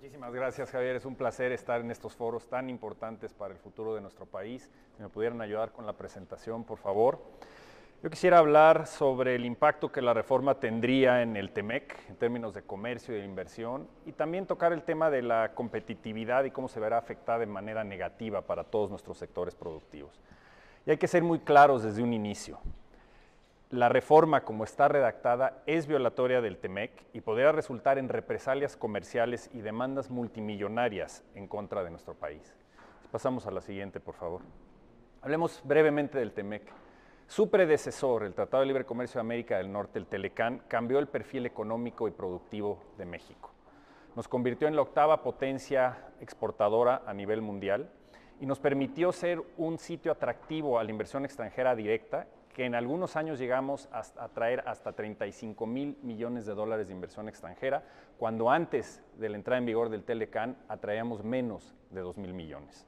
Muchísimas gracias, Javier. Es un placer estar en estos foros tan importantes para el futuro de nuestro país. Si me pudieran ayudar con la presentación, por favor. Yo quisiera hablar sobre el impacto que la reforma tendría en el TEMEC, en términos de comercio y de inversión, y también tocar el tema de la competitividad y cómo se verá afectada de manera negativa para todos nuestros sectores productivos. Y hay que ser muy claros desde un inicio. La reforma, como está redactada, es violatoria del TEMEC y podría resultar en represalias comerciales y demandas multimillonarias en contra de nuestro país. Pasamos a la siguiente, por favor. Hablemos brevemente del TEMEC. Su predecesor, el Tratado de Libre Comercio de América del Norte, el TELECAN, cambió el perfil económico y productivo de México. Nos convirtió en la octava potencia exportadora a nivel mundial y nos permitió ser un sitio atractivo a la inversión extranjera directa, que en algunos años llegamos a atraer hasta 35,000 millones de dólares de inversión extranjera, cuando antes de la entrada en vigor del TELECAN atraíamos menos de 2,000 millones.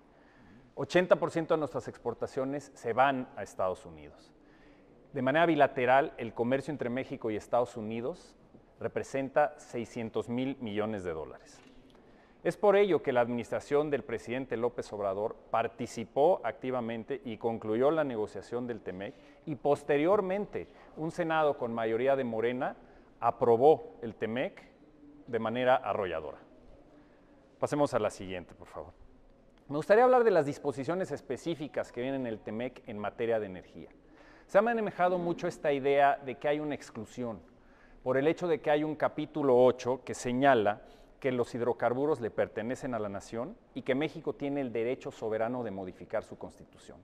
80% de nuestras exportaciones se van a Estados Unidos. De manera bilateral, el comercio entre México y Estados Unidos representa 600,000 millones de dólares. Es por ello que la administración del presidente López Obrador participó activamente y concluyó la negociación del TEMEC, y posteriormente un Senado con mayoría de Morena aprobó el TEMEC de manera arrolladora. Pasemos a la siguiente, por favor. Me gustaría hablar de las disposiciones específicas que vienen en el TEMEC en materia de energía. Se ha manejado mucho esta idea de que hay una exclusión por el hecho de que hay un capítulo 8 que señala que los hidrocarburos le pertenecen a la nación y que México tiene el derecho soberano de modificar su constitución.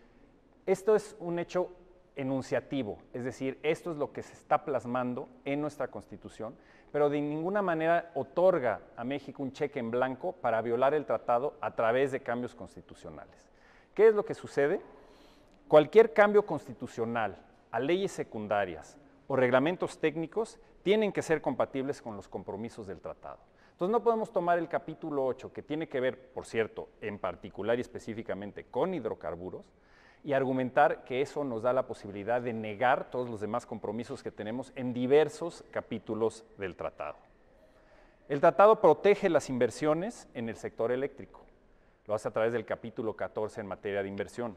Esto es un hecho enunciativo, es decir, esto es lo que se está plasmando en nuestra constitución, pero de ninguna manera otorga a México un cheque en blanco para violar el tratado a través de cambios constitucionales. ¿Qué es lo que sucede? Cualquier cambio constitucional a leyes secundarias o reglamentos técnicos tienen que ser compatibles con los compromisos del tratado. Entonces no podemos tomar el capítulo 8, que tiene que ver, por cierto, en particular y específicamente con hidrocarburos, y argumentar que eso nos da la posibilidad de negar todos los demás compromisos que tenemos en diversos capítulos del tratado. El tratado protege las inversiones en el sector eléctrico. Lo hace a través del capítulo 14 en materia de inversión.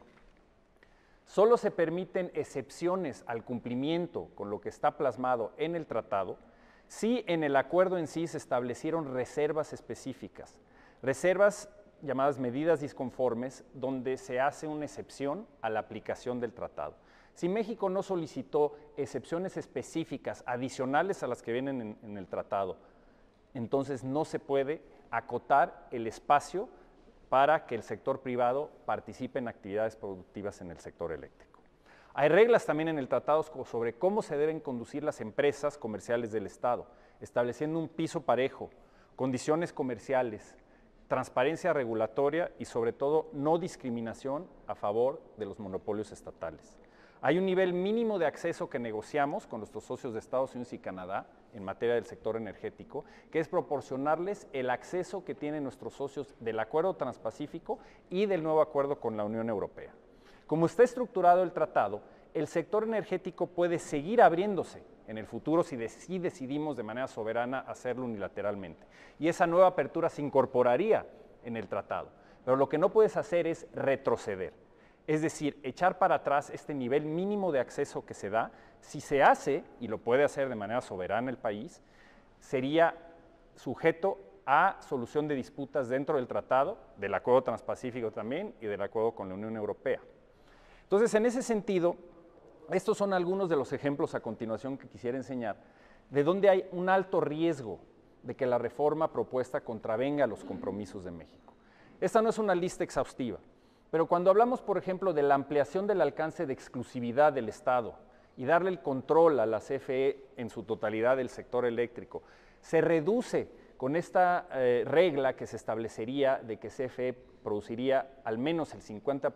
Solo se permiten excepciones al cumplimiento con lo que está plasmado en el tratado si en el acuerdo en sí se establecieron reservas específicas, reservas llamadas medidas disconformes, donde se hace una excepción a la aplicación del tratado. Si México no solicitó excepciones específicas adicionales a las que vienen en el tratado, entonces no se puede acotar el espacio para que el sector privado participe en actividades productivas en el sector eléctrico. Hay reglas también en el tratado sobre cómo se deben conducir las empresas comerciales del Estado, estableciendo un piso parejo, condiciones comerciales, transparencia regulatoria y sobre todo no discriminación a favor de los monopolios estatales. Hay un nivel mínimo de acceso que negociamos con nuestros socios de Estados Unidos y Canadá en materia del sector energético, que es proporcionarles el acceso que tienen nuestros socios del Acuerdo Transpacífico y del nuevo acuerdo con la Unión Europea. Como está estructurado el tratado, el sector energético puede seguir abriéndose en el futuro si decidimos de manera soberana hacerlo unilateralmente. Y esa nueva apertura se incorporaría en el tratado. Pero lo que no puedes hacer es retroceder. Es decir, echar para atrás este nivel mínimo de acceso que se da. Si se hace, y lo puede hacer de manera soberana el país, sería sujeto a solución de disputas dentro del tratado, del Acuerdo Transpacífico también y del Acuerdo con la Unión Europea. Entonces, en ese sentido, estos son algunos de los ejemplos a continuación que quisiera enseñar, de donde hay un alto riesgo de que la reforma propuesta contravenga los compromisos de México. Esta no es una lista exhaustiva, pero cuando hablamos, por ejemplo, de la ampliación del alcance de exclusividad del Estado y darle el control a la CFE en su totalidad del sector eléctrico, se reduce con esta regla que se establecería de que CFE produciría al menos el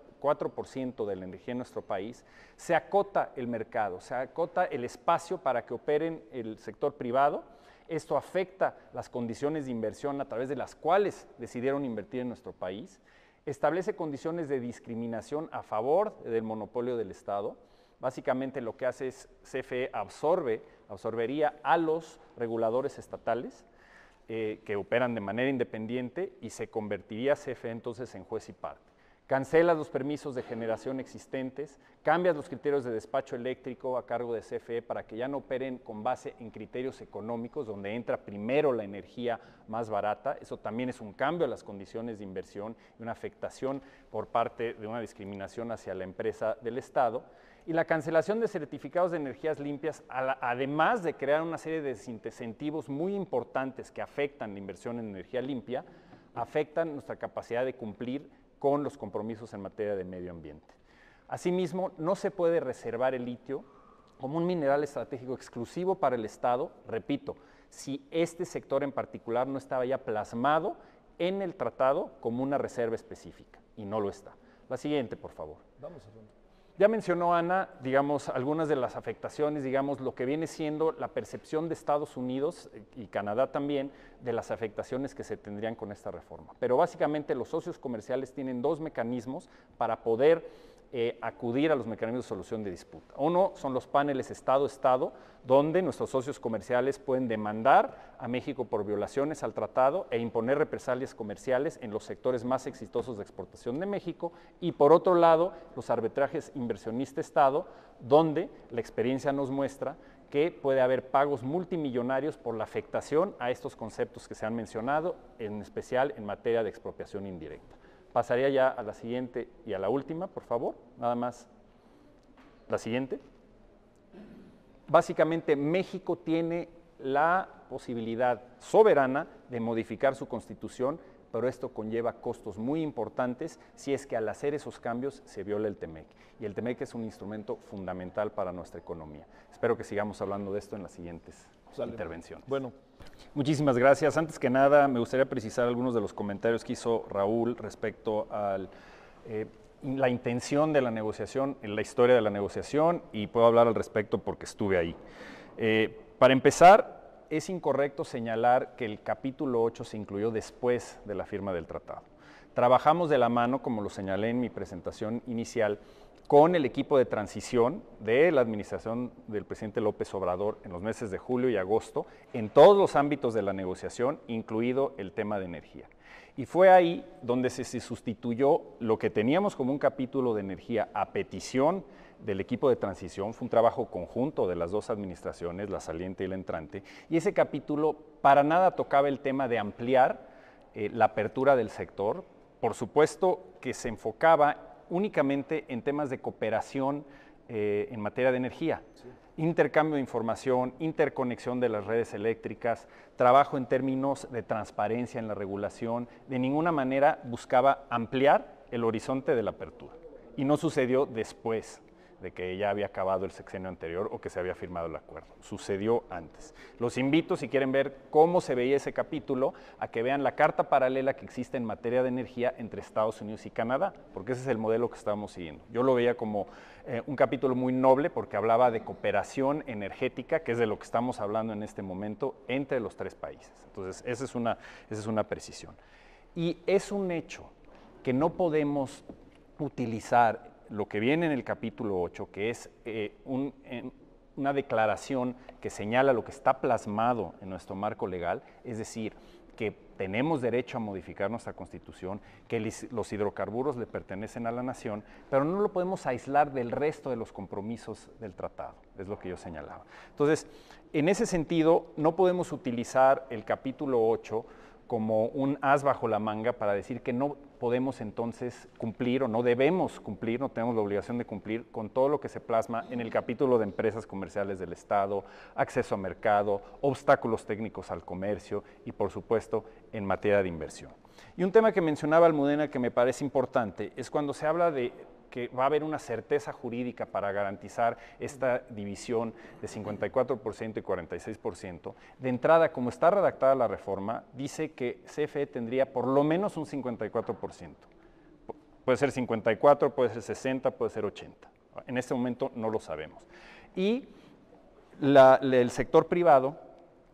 54% de la energía en nuestro país, se acota el mercado, se acota el espacio para que operen el sector privado. Esto afecta las condiciones de inversión a través de las cuales decidieron invertir en nuestro país, establece condiciones de discriminación a favor del monopolio del Estado. Básicamente lo que hace es CFE absorbería a los reguladores estatales. que operan de manera independiente y se convertiría CFE entonces en juez y parte. Cancelas los permisos de generación existentes, cambias los criterios de despacho eléctrico a cargo de CFE para que ya no operen con base en criterios económicos, donde entra primero la energía más barata. Eso también es un cambio a las condiciones de inversión y una afectación por parte de una discriminación hacia la empresa del Estado. Y la cancelación de certificados de energías limpias, además de crear una serie de desincentivos muy importantes que afectan la inversión en energía limpia, afectan nuestra capacidad de cumplir con los compromisos en materia de medio ambiente. Asimismo, no se puede reservar el litio como un mineral estratégico exclusivo para el Estado, repito, si este sector en particular no estaba ya plasmado en el tratado como una reserva específica, y no lo está. La siguiente, por favor. Vamos a ver. Ya mencionó Ana, digamos, algunas de las afectaciones, digamos, lo que viene siendo la percepción de Estados Unidos y Canadá también de las afectaciones que se tendrían con esta reforma. Pero básicamente los socios comerciales tienen dos mecanismos para poder acudir a los mecanismos de solución de disputa. Uno son los paneles Estado-Estado, donde nuestros socios comerciales pueden demandar a México por violaciones al tratado e imponer represalias comerciales en los sectores más exitosos de exportación de México, y por otro lado, los arbitrajes inversionista-Estado, donde la experiencia nos muestra que puede haber pagos multimillonarios por la afectación a estos conceptos que se han mencionado, en especial en materia de expropiación indirecta. Pasaría ya a la siguiente y a la última, por favor, nada más. La siguiente. Básicamente, México tiene la posibilidad soberana de modificar su constitución, pero esto conlleva costos muy importantes si es que al hacer esos cambios se viola el TEMEC. Y el TEMEC es un instrumento fundamental para nuestra economía. Espero que sigamos hablando de esto en las siguientes intervenciones. Bueno. Muchísimas gracias. Antes que nada, me gustaría precisar algunos de los comentarios que hizo Raúl respecto a la intención de la negociación, la historia de la negociación, y puedo hablar al respecto porque estuve ahí. Para empezar, es incorrecto señalar que el capítulo 8 se incluyó después de la firma del tratado. Trabajamos de la mano, como lo señalé en mi presentación inicial, con el equipo de transición de la administración del presidente López Obrador en los meses de julio y agosto, en todos los ámbitos de la negociación, incluido el tema de energía. Y fue ahí donde se sustituyó lo que teníamos como un capítulo de energía a petición del equipo de transición. Fue un trabajo conjunto de las dos administraciones, la saliente y la entrante, y ese capítulo para nada tocaba el tema de ampliar la apertura del sector. Por supuesto que se enfocaba únicamente en temas de cooperación en materia de energía, sí. Intercambio de información, interconexión de las redes eléctricas, trabajo en términos de transparencia en la regulación. De ninguna manera buscaba ampliar el horizonte de la apertura, y no sucedió después de que ya había acabado el sexenio anterior o que se había firmado el acuerdo. Sucedió antes. Los invito, si quieren ver cómo se veía ese capítulo, a que vean la carta paralela que existe en materia de energía entre Estados Unidos y Canadá, porque ese es el modelo que estábamos siguiendo. Yo lo veía como un capítulo muy noble porque hablaba de cooperación energética, que es de lo que estamos hablando en este momento entre los tres países. Entonces, esa es una precisión. Y es un hecho que no podemos utilizar lo que viene en el capítulo 8, que es una declaración que señala lo que está plasmado en nuestro marco legal, es decir, que tenemos derecho a modificar nuestra Constitución, que los hidrocarburos le pertenecen a la nación, pero no lo podemos aislar del resto de los compromisos del tratado, es lo que yo señalaba. Entonces, en ese sentido, no podemos utilizar el capítulo 8 como un as bajo la manga para decir que no podemos entonces cumplir o no debemos cumplir, no tenemos la obligación de cumplir con todo lo que se plasma en el capítulo de empresas comerciales del Estado, acceso a mercado, obstáculos técnicos al comercio y, por supuesto, en materia de inversión. Y un tema que mencionaba Almudena que me parece importante es cuando se habla de que va a haber una certeza jurídica para garantizar esta división de 54% y 46%. De entrada, como está redactada la reforma, dice que CFE tendría por lo menos un 54%. Puede ser 54, puede ser 60, puede ser 80. En este momento no lo sabemos. Y el sector privado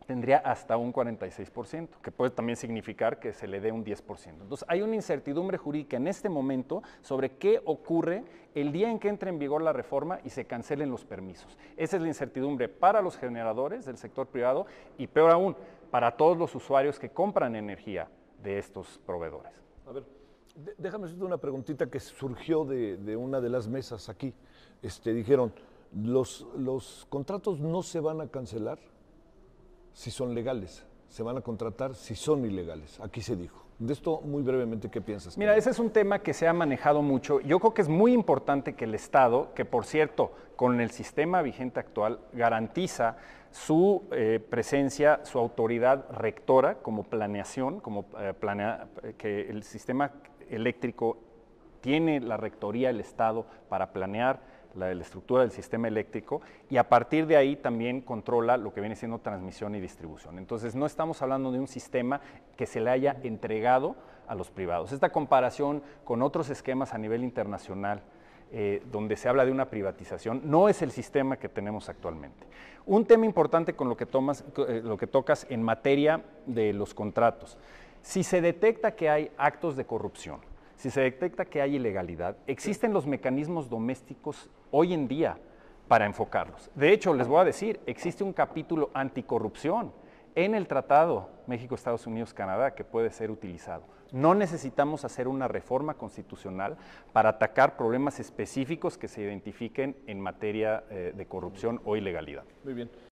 tendría hasta un 46%, que puede también significar que se le dé un 10%. Entonces, hay una incertidumbre jurídica en este momento sobre qué ocurre el día en que entre en vigor la reforma y se cancelen los permisos. Esa es la incertidumbre para los generadores del sector privado y, peor aún, para todos los usuarios que compran energía de estos proveedores. A ver, déjame hacerte una preguntita que surgió de una de las mesas aquí. Dijeron, ¿los contratos no se van a cancelar si son legales? Se van a contratar si son ilegales. Aquí se dijo. De esto, muy brevemente, ¿qué piensas? Mira, ese es un tema que se ha manejado mucho. Yo creo que es muy importante que el Estado, que por cierto, con el sistema vigente actual, garantiza su presencia, su autoridad rectora como planeación, que el sistema eléctrico tiene la rectoría del Estado para planear la estructura del sistema eléctrico y a partir de ahí también controla lo que viene siendo transmisión y distribución. Entonces no estamos hablando de un sistema que se le haya entregado a los privados. Esta comparación con otros esquemas a nivel internacional donde se habla de una privatización, no es el sistema que tenemos actualmente. Un tema importante con lo que tocas en materia de los contratos. Si se detecta que hay actos de corrupción, si se detecta que hay ilegalidad, existen los mecanismos domésticos hoy en día para enfocarlos. De hecho, les voy a decir, existe un capítulo anticorrupción en el Tratado México-Estados Unidos-Canadá que puede ser utilizado. No necesitamos hacer una reforma constitucional para atacar problemas específicos que se identifiquen en materia de corrupción o ilegalidad. Muy bien.